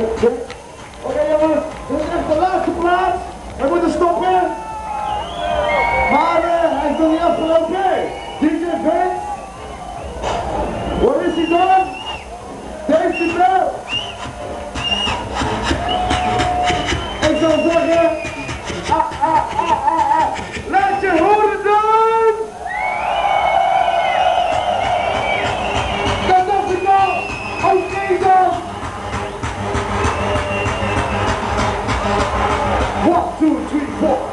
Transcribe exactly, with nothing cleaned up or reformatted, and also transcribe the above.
Oké jongens, dit is echt de laatste plaats. We moeten stoppen. Maar uh, hij is nog niet afgelopen. D J Vince. Wat is hij dan? Deze bel. Ik zou zeggen, ah, ah, ah, ah, ah. Laat je horen dan! Dat dacht ik al! Oké dan! One, two, three, four.